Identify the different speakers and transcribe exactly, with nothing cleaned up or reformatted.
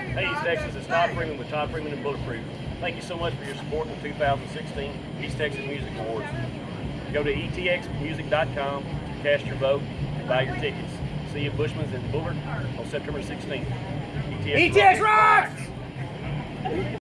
Speaker 1: Hey, East Texas, it's Todd Freeman with Todd Freeman and Bulletproof. Thank you so much for your support in the two thousand sixteen East Texas Music Awards. Go to E T X music dot com, cast your vote, and buy your tickets. See you at Bushman's in Bullard on September sixteenth.
Speaker 2: E T X rocks!